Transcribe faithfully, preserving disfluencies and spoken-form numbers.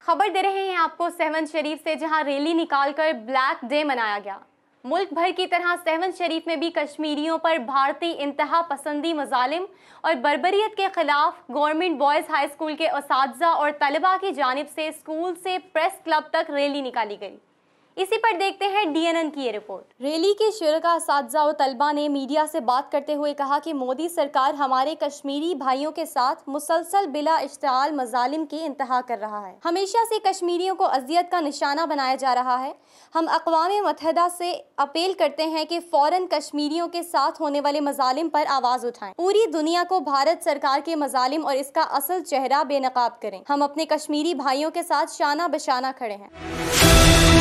खबर दे रहे हैं आपको सहवन शरीफ से, जहां रैली निकालकर ब्लैक डे मनाया गया। मुल्क भर की तरह सहवन शरीफ में भी कश्मीरियों पर भारतीय इंतहा पसंदी मजालिम और बर्बरियत के खिलाफ गवर्नमेंट बॉयज हाई स्कूल के उसातिज़ा और तलबा की जानिब से स्कूल से प्रेस क्लब तक रैली निकाली गई। इसी पर देखते हैं डी एन एन की ये रिपोर्ट। रैली के शुरका, उसातिज़ा और तलबा ने मीडिया से बात करते हुए कहा कि मोदी सरकार हमारे कश्मीरी भाइयों के साथ मुसलसल बिला इश्तिआल मजालिम की इंतहा कर रहा है। हमेशा से कश्मीरियों को अजियत का निशाना बनाया जा रहा है। हम अक़वाम मुत्तहिदा से अपील करते हैं कि फ़ौरन कश्मीरियों के साथ होने वाले मजालिम पर आवाज़ उठाएं। पूरी दुनिया को भारत सरकार के मजालिम और इसका असल चेहरा बेनकाब करें। हम अपने कश्मीरी भाइयों के साथ शाना बशाना खड़े हैं।